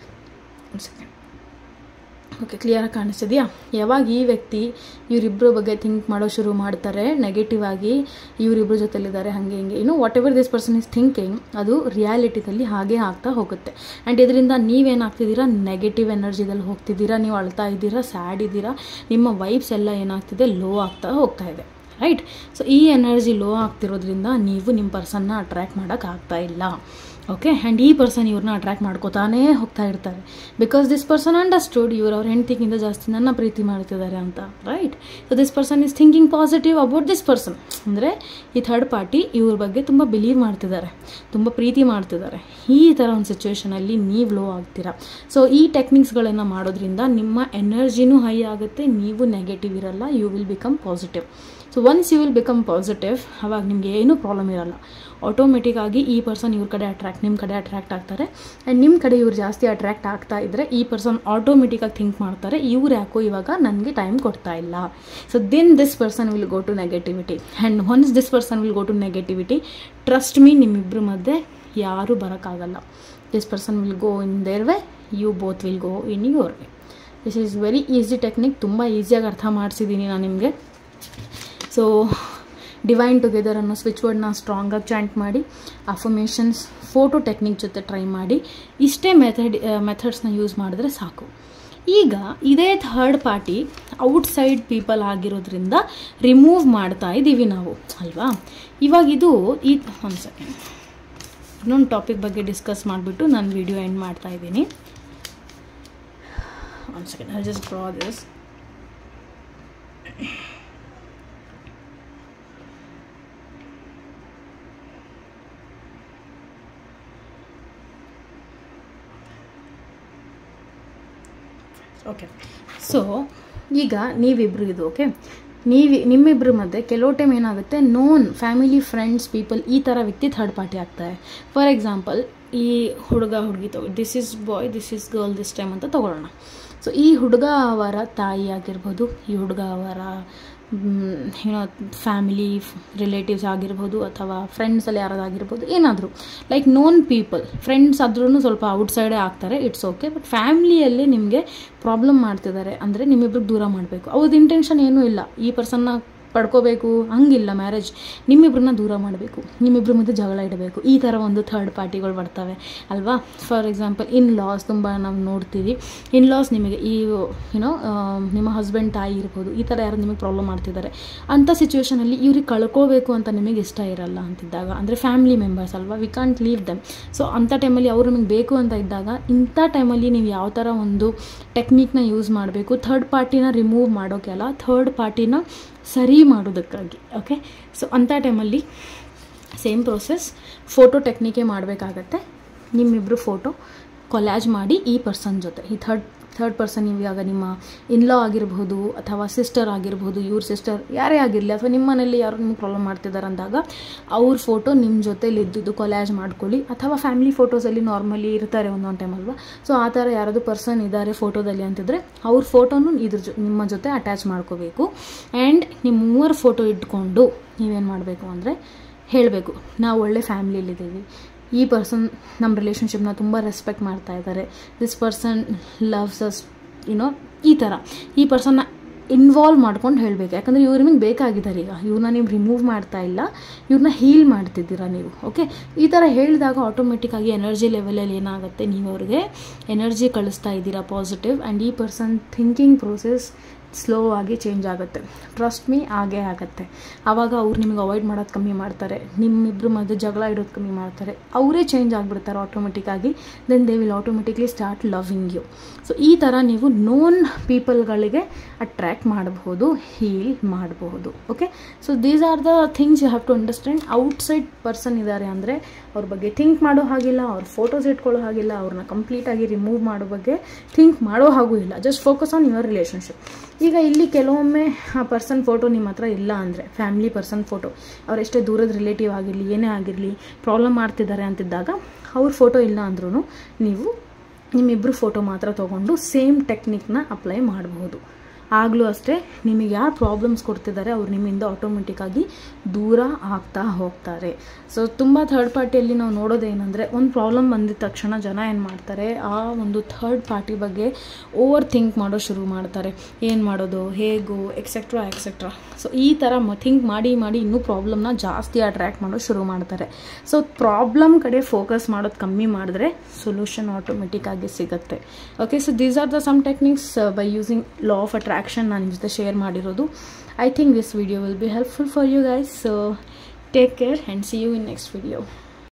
ಓಕೆ ಕ್ಲಿಯರಾಗಿ ಕಾಣಿಸ್ತಿದೆಯಾ? ಯಾವಾಗ ಈ ವ್ಯಕ್ತಿ ಇವರಿಬ್ಬರ ಬಗ್ಗೆ ಥಿಂಕ್ ಮಾಡೋ ಶುರು ಮಾಡ್ತಾರೆ ನೆಗೆಟಿವ್ ಆಗಿ, ಇವರಿಬ್ಬರ ಜೊತೆಲಿದ್ದಾರೆ ಹಾಗೆ ಹಿಂಗೆ, whatever this person is thinking, ಅದು ರಿಯಾಲಿಟಿದಲ್ಲಿ ಹಾಗೆ ಆಗ್ತಾ ಹೋಗುತ್ತೆ. ಆ್ಯಂಡ್ ಇದರಿಂದ ನೀವೇನಾಗ್ತಿದ್ದೀರಾ, ನೆಗೆಟಿವ್ ಎನರ್ಜಿದಲ್ಲಿ ಹೋಗ್ತಿದ್ದೀರಾ, ನೀವು ಅಳ್ತಾ ಇದ್ದೀರಾ, ಸ್ಯಾಡ್ ಇದ್ದೀರಾ, ನಿಮ್ಮ ವೈಬ್ಸ್ ಎಲ್ಲ ಏನಾಗ್ತಿದೆ, ಲೋ ಆಗ್ತಾ ಹೋಗ್ತಾ ಇದೆ. ರೈಟ್? ಸೊ ಈ ಎನರ್ಜಿ ಲೋ ಆಗ್ತಿರೋದ್ರಿಂದ ನೀವು ನಿಮ್ಮ ಪರ್ಸನ್ನ ಅಟ್ರ್ಯಾಕ್ಟ್ ಮಾಡೋಕ್ಕಾಗ್ತಾ ಇಲ್ಲ. ಓಕೆ, ಆ್ಯಂಡ್ ಈ ಪರ್ಸನ್ ಇವ್ರನ್ನ ಅಟ್ರ್ಯಾಕ್ಟ್ ಮಾಡ್ಕೋತಾನೇ ಹೋಗ್ತಾ ಇರ್ತಾರೆ. ಬಿಕಾಸ್ ದಿಸ್ ಪರ್ಸನ್ ಅಂಡರ್ಸ್ಟುಡ್ ಅವ್ರ ಹೆಂಡತಿಗಿಂತ ಜಾಸ್ತಿ ನನ್ನ ಪ್ರೀತಿ ಮಾಡ್ತಿದ್ದಾರೆ ಅಂತ. Right? So this person is thinking positive about this person. ಅಂದರೆ ಈ ಥರ್ಡ್ ಪಾರ್ಟಿ ಇವ್ರ ಬಗ್ಗೆ ತುಂಬ ಬಿಲೀವ್ ಮಾಡ್ತಿದ್ದಾರೆ, ತುಂಬ ಪ್ರೀತಿ ಮಾಡ್ತಿದ್ದಾರೆ. ಈ ಥರ ಒಂದು ಸಿಚುವೇಷನಲ್ಲಿ ನೀವು ಲೋ ಆಗ್ತೀರಾ. ಸೊ ಈ ಟೆಕ್ನಿಕ್ಸ್ಗಳನ್ನು ಮಾಡೋದ್ರಿಂದ ನಿಮ್ಮ ಎನರ್ಜಿನೂ ಹೈ ಆಗುತ್ತೆ, ನೀವು ನೆಗೆಟಿವ್ ಇರಲ್ಲ, you will become positive. So once you will become positive, ಅವಾಗ ನಿಮಗೆ ಏನೂ ಪ್ರಾಬ್ಲಮ್ ಇರಲ್ಲ. ಆಟೋಮೆಟಿಕ್ಕಾಗಿ ಈ ಪರ್ಸನ್ ಇವ್ರ ಕಡೆ ನಿಮ್ಮ ಕಡೆ ಅಟ್ರ್ಯಾಕ್ಟ್ ಆಗ್ತಾರೆ. ಆ್ಯಂಡ್ ನಿಮ್ಮ ಕಡೆ ಇವ್ರು ಜಾಸ್ತಿ ಅಟ್ರ್ಯಾಕ್ಟ್ ಆಗ್ತಾ ಇದ್ದರೆ ಈ ಪರ್ಸನ್ ಆಟೋಮೆಟಿಕ್ಕಾಗಿ ಥಿಂಕ್ ಮಾಡ್ತಾರೆ, ಇವ್ರು ಯಾಕೋ ಇವಾಗ ನನಗೆ ಟೈಮ್ ಕೊಡ್ತಾ ಇಲ್ಲ. So then this person will go to negativity. And once this person will go to negativity, trust me, ನಿಮ್ಮಿಬ್ಬರ ಮಧ್ಯೆ ಯಾರೂ ಬರೋಕ್ಕಾಗಲ್ಲ. This person will go in their way, you both will go in your way. This is very easy technique. ತುಂಬ ಈಸಿಯಾಗಿ ಅರ್ಥ ಮಾಡಿಸಿದ್ದೀನಿ ನಾನು ನಿಮಗೆ. ಸೊ ಡಿವೈನ್ ಟುಗೆದರ್ ಅನ್ನೋ ಸ್ವಿಚ್ ವರ್ಡ್ನ ಸ್ಟ್ರಾಂಗಾಗಿ ಚಾಂಟ್ ಮಾಡಿ, ಅಫರ್ಮೇಷನ್ಸ್, ಫೋಟೋ ಟೆಕ್ನಿಕ್ ಜೊತೆ ಟ್ರೈ ಮಾಡಿ, ಇಷ್ಟೇ ಮೆಥಡ್ಸ್ನ ಯೂಸ್ ಮಾಡಿದ್ರೆ ಸಾಕು. ಈಗ ಇದೇ ಥರ್ಡ್ ಪಾರ್ಟಿ ಔಟ್ಸೈಡ್ ಪೀಪಲ್ ಆಗಿರೋದ್ರಿಂದ ರಿಮೂವ್ ಮಾಡ್ತಾ ಇದ್ದೀವಿ ನಾವು, ಅಲ್ವಾ? ಇವಾಗ ಇದು ಒಂದು ಸೆಕೆಂಡ್, ಇನ್ನೊಂದು ಟಾಪಿಕ್ ಬಗ್ಗೆ ಡಿಸ್ಕಸ್ ಮಾಡಿಬಿಟ್ಟು ನಾನು ವಿಡಿಯೋ ಎಂಡ್ ಮಾಡ್ತಾ ಇದ್ದೀನಿ. ಒಂದು second, I just draw this. Okay, so ಈಗ ನೀವಿಬ್ಬರು ಇದು ಓಕೆ, ನಿಮ್ಮಿಬ್ಬರ ಮಧ್ಯೆ ಕೆಲವು ಟೈಮ್ ಏನಾಗುತ್ತೆ, ನೋನ್ ಫ್ಯಾಮಿಲಿ, ಫ್ರೆಂಡ್ಸ್, ಪೀಪಲ್, ಈ ಥರ ವ್ಯಕ್ತಿ ಥರ್ಡ್ ಪಾರ್ಟಿ ಆಗ್ತಾರೆ. ಫಾರ್ ಎಕ್ಸಾಂಪಲ್, ಈ ಹುಡುಗಿ this is boy, this is girl this time ಅಂತ ತೊಗೊಳ್ಳೋಣ. ಸೊ ಈ ಹುಡುಗ ಅವರ ತಾಯಿ ಆಗಿರ್ಬೋದು, ಈ ಹುಡುಗ ಅವರ ಫ್ಯಾಮಿಲಿ ರಿಲೇಟಿವ್ಸ್ ಆಗಿರ್ಬೋದು, ಅಥವಾ ಫ್ರೆಂಡ್ಸಲ್ಲಿ ಯಾರಾಗಿರ್ಬೋದು, ಏನಾದರೂ ಲೈಕ್ ನೋನ್ ಪೀಪಲ್. ಫ್ರೆಂಡ್ಸ್ ಆದ್ರೂ ಸ್ವಲ್ಪ ಔಟ್ಸೈಡೇ ಆಗ್ತಾರೆ, ಇಟ್ಸ್ ಓಕೆ. ಬಟ್ ಫ್ಯಾಮಿಲಿಯಲ್ಲಿ ನಿಮಗೆ ಪ್ರಾಬ್ಲಮ್ ಮಾಡ್ತಿದ್ದಾರೆ ಅಂದರೆ ನಿಮ್ಮಿಬ್ರಿಗೆ ದೂರ ಮಾಡಬೇಕು. ಅವ್ರದ್ದು ಇಂಟೆನ್ಷನ್ ಏನೂ ಇಲ್ಲ ಈ ಪರ್ಸನ್ನ ಪಡ್ಕೋಬೇಕು ಹಂಗಿಲ್ಲ, ಮ್ಯಾರೇಜ್ ನಿಮ್ಮಿಬ್ಬರನ್ನ ದೂರ ಮಾಡಬೇಕು, ನಿಮ್ಮಿಬ್ಬರ ಮಧ್ಯೆ ಜಗಳ ಇಡಬೇಕು, ಈ ಥರ ಒಂದು ಥರ್ಡ್ ಪಾರ್ಟಿಗಳು ಬರ್ತವೆ ಅಲ್ವಾ. ಫಾರ್ ಎಕ್ಸಾಂಪಲ್ ಇನ್-ಲಾಸ್ ತುಂಬ ನಾವು ನೋಡ್ತೀವಿ. ಇನ್-ಲಾಸ್ ನಿಮಗೆ ನಿಮ್ಮ ಹಸ್ಬೆಂಡ್ ತಾಯಿ ಇರ್ಬೋದು, ಈ ಥರ ಯಾರು ನಿಮಗೆ ಪ್ರಾಬ್ಲಮ್ ಮಾಡ್ತಿದ್ದಾರೆ ಅಂಥ ಸಿಚುವೇಷನಲ್ಲಿ ಇವ್ರಿಗೆ ಕಳ್ಕೋಬೇಕು ಅಂತ ನಿಮಗೆ ಇಷ್ಟ ಇರಲ್ಲ ಅಂತಿದ್ದಾಗ, ಅಂದರೆ ಫ್ಯಾಮಿಲಿ ಮೆಂಬರ್ಸ್ ಅಲ್ವಾ, we can't leave them. So ಅಂಥ ಟೈಮಲ್ಲಿ ಅವರು ನಿಮಗೆ ಬೇಕು ಅಂತ ಇದ್ದಾಗ, ಇಂಥ ಟೈಮಲ್ಲಿ ನೀವು ಯಾವ ಥರ ಒಂದು ಟೆಕ್ನಿಕ್ನ ಯೂಸ್ ಮಾಡಬೇಕು, ಥರ್ಡ್ ಪಾರ್ಟಿನ ರಿಮೂವ್ ಮಾಡೋಕೆ ಅಲ್ಲ, ಥರ್ಡ್ ಪಾರ್ಟಿನ ಸರಿ ಮಾಡೋದಕ್ಕಾಗಿ. ಓಕೆ, ಸೊ ಅಂಥ ಟೈಮಲ್ಲಿ ಸೇಮ್ ಪ್ರೋಸೆಸ್, ಫೋಟೋ ಟೆಕ್ನಿಕೇ ಮಾಡಬೇಕಾಗತ್ತೆ. ನಿಮ್ಮಿಬ್ಬರು ಫೋಟೋ ಕೊಲ್ಯಾಜ್ ಮಾಡಿ ಈ ಪರ್ಸನ್ ಜೊತೆ, ಈ ಥರ್ಡ್ ಪರ್ಸನ್ ಇವಾಗ ನಿಮ್ಮ ಇನ್-ಲಾ ಆಗಿರ್ಬೋದು ಅಥವಾ ಸಿಸ್ಟರ್ ಆಗಿರ್ಬೋದು, ಇವ್ರ ಸಿಸ್ಟರ್ ಯಾರೇ ಆಗಿರಲಿ, ಅಥವಾ ನಿಮ್ಮ ಮನೇಲಿ ಯಾರು ನಿಮ್ಗೆ ಪ್ರಾಬ್ಲಮ್ ಮಾಡ್ತಿದ್ದಾರೆ ಅಂದಾಗ ಅವ್ರ ಫೋಟೋ ನಿಮ್ಮ ಜೊತೆಲಿ ಇದ್ದಿದ್ದು ಕೊಲ್ಯಾಜ್ ಮಾಡ್ಕೊಳ್ಳಿ. ಅಥವಾ ಫ್ಯಾಮಿಲಿ ಫೋಟೋಸಲ್ಲಿ ನಾರ್ಮಲಿ ಇರ್ತಾರೆ ಒಂದೊಂದು ಟೈಮ್ ಅಲ್ವಾ, ಸೊ ಆ ಥರ ಯಾರಾದರೂ ಪರ್ಸನ್ ಇದ್ದಾರೆ ಫೋಟೋದಲ್ಲಿ ಅಂತಿದ್ರೆ ಅವ್ರ ಫೋಟೋನು ನಿಮ್ಮ ಜೊತೆ ಅಟ್ಯಾಚ್ ಮಾಡ್ಕೋಬೇಕು. ಆ್ಯಂಡ್ ನಿಮ್ಮ ಮೂವರ ಫೋಟೋ ಇಟ್ಕೊಂಡು ನೀವೇನು ಮಾಡಬೇಕು ಅಂದರೆ ಹೇಳಬೇಕು, ನಾವು ಒಳ್ಳೆ ಫ್ಯಾಮಿಲಿಯಲ್ಲಿದ್ದೀವಿ, ಈ ಪರ್ಸನ್ ನಮ್ಮ ರಿಲೇಷನ್ಶಿಪ್ನ ತುಂಬ ರೆಸ್ಪೆಕ್ಟ್ ಮಾಡ್ತಾ ಇದ್ದಾರೆ, ದಿಸ್ ಪರ್ಸನ್ ಲವ್ಸ್ ಅಸ್, ಈ ಥರ ಈ ಪರ್ಸನ್ನ ಇನ್ವಾಲ್ವ್ ಮಾಡ್ಕೊಂಡು ಹೇಳಬೇಕು. ಯಾಕಂದರೆ ಇವ್ರು ನಿಮಗೆ ಬೇಕಾಗಿದ್ದಾರೆ. ಈಗ ಇವ್ರನ್ನ ನೀವು ರಿಮೂವ್ ಮಾಡ್ತಾ ಇಲ್ಲ, ಇವ್ರನ್ನ ಹೀಲ್ ಮಾಡ್ತಿದ್ದೀರಾ ನೀವು. ಓಕೆ, ಈ ಥರ ಹೇಳಿದಾಗ ಆಟೋಮೆಟಿಕ್ಕಾಗಿ ಎನರ್ಜಿ ಲೆವೆಲಲ್ಲಿ ಏನಾಗುತ್ತೆ, ನೀವು ಅವ್ರಿಗೆ ಎನರ್ಜಿ ಕಳಿಸ್ತಾ ಇದ್ದೀರಾ ಪಾಸಿಟಿವ್. ಆ್ಯಂಡ್ ಈ ಪರ್ಸನ್ ಥಿಂಕಿಂಗ್ ಪ್ರೋಸೆಸ್ ಸ್ಲೋ ಆಗಿ ಚೇಂಜ್ ಆಗುತ್ತೆ. ಟ್ರಸ್ಟ್ ಮೀ, ಆಗೇ ಆಗುತ್ತೆ. ಆವಾಗ ಅವ್ರು ನಿಮಗೆ ಅವಾಯ್ಡ್ ಮಾಡೋದು ಕಮ್ಮಿ ಮಾಡ್ತಾರೆ, ನಿಮ್ಮಿಬ್ಬರು ಮಧ್ಯೆ ಜಗಳ ಇಡೋದು ಕಮ್ಮಿ ಮಾಡ್ತಾರೆ, ಅವರೇ ಚೇಂಜ್ ಆಗಿಬಿಡ್ತಾರೆ ಆಟೋಮೆಟಿಕ್ಕಾಗಿ. Then they will automatically start loving you. So ಈ ಥರ ನೀವು ನೋನ್ ಪೀಪಲ್ಗಳಿಗೆ ಅಟ್ರ್ಯಾಕ್ಟ್ ಮಾಡಬಹುದು, ಹೀಲ್ ಮಾಡಬಹುದು. Okay, so these are the things you have to understand. Outside person ಇದ್ದಾರೆ ಅಂದರೆ ಅವ್ರ ಬಗ್ಗೆ ಥಿಂಕ್ ಮಾಡೋ ಹಾಗಿಲ್ಲ, ಅವ್ರ ಫೋಟೋಸ್ ಇಟ್ಕೊಳ್ಳೋ ಹಾಗಿಲ್ಲ, ಅವ್ರನ್ನ ಕಂಪ್ಲೀಟಾಗಿ ರಿಮೂವ್ ಮಾಡೋ ಬಗ್ಗೆ ಥಿಂಕ್ ಮಾಡೋ ಹಾಗೂ ಇಲ್ಲ. Just focus on your relationship. ಈಗ ಇಲ್ಲಿ ಕೆಲವೊಮ್ಮೆ ಆ ಪರ್ಸನ್ ಫೋಟೋ ನಿಮ್ಮ ಹತ್ರ ಇಲ್ಲ ಅಂದರೆ, ಫ್ಯಾಮಿಲಿ ಪರ್ಸನ್ ಫೋಟೋ, ಅವರೆಷ್ಟೇ ದೂರದ ರಿಲೇಟಿವ್ ಆಗಿರಲಿ, ಏನೇ ಆಗಿರಲಿ, ಪ್ರಾಬ್ಲಮ್ ಮಾಡ್ತಿದ್ದಾರೆ ಅಂತಿದ್ದಾಗ ಅವ್ರ ಫೋಟೋ ಇಲ್ಲ ಅಂದ್ರೂ ನೀವು ನಿಮ್ಮಿಬ್ಬರು ಫೋಟೋ ಮಾತ್ರ ತೊಗೊಂಡು ಸೇಮ್ ಟೆಕ್ನಿಕ್ನ ಅಪ್ಲೈ ಮಾಡಬಹುದು. ಆಗಲೂ ಅಷ್ಟೇ, ನಿಮಗೆ ಯಾರು ಪ್ರಾಬ್ಲಮ್ಸ್ ಕೊಡ್ತಿದ್ದಾರೆ ಅವ್ರು ನಿಮ್ಮಿಂದ ಆಟೋಮೆಟಿಕ್ಕಾಗಿ ದೂರ ಆಗ್ತಾ ಹೋಗ್ತಾರೆ. ಸೊ ತುಂಬ ಥರ್ಡ್ ಪಾರ್ಟಿಯಲ್ಲಿ ನಾವು ನೋಡೋದೇನೆಂದರೆ, ಒಂದು ಪ್ರಾಬ್ಲಮ್ ಬಂದಿದ ತಕ್ಷಣ ಜನ ಏನು ಮಾಡ್ತಾರೆ, ಆ ಒಂದು ಥರ್ಡ್ ಪಾರ್ಟಿ ಬಗ್ಗೆ ಓವರ್ ಥಿಂಕ್ ಮಾಡೋ ಶುರು ಮಾಡ್ತಾರೆ. ಏನು ಮಾಡೋದು, ಹೇಗೋ, ಎಕ್ಸೆಟ್ರಾ ಎಕ್ಸೆಟ್ರಾ. ಸೊ ಈ ಥರ ಥಿಂಕ್ ಮಾಡಿ ಇನ್ನೂ ಪ್ರಾಬ್ಲಮ್ನ ಜಾಸ್ತಿ ಅಟ್ರ್ಯಾಕ್ಟ್ ಮಾಡೋ ಶುರು ಮಾಡ್ತಾರೆ. ಸೊ ಪ್ರಾಬ್ಲಮ್ ಕಡೆ ಫೋಕಸ್ ಮಾಡೋದು ಕಮ್ಮಿ ಮಾಡಿದ್ರೆ ಸೊಲ್ಯೂಷನ್ ಆಟೋಮೆಟಿಕ್ಕಾಗಿ ಸಿಗುತ್ತೆ. Okay, so these are the some techniques by using law of attraction ನಾನು ನಿಮ್ಮ ಜೊತೆ ಶೇರ್ ಮಾಡಿರೋದು. I think this video will be helpful for you guys. So take care and see you in next video.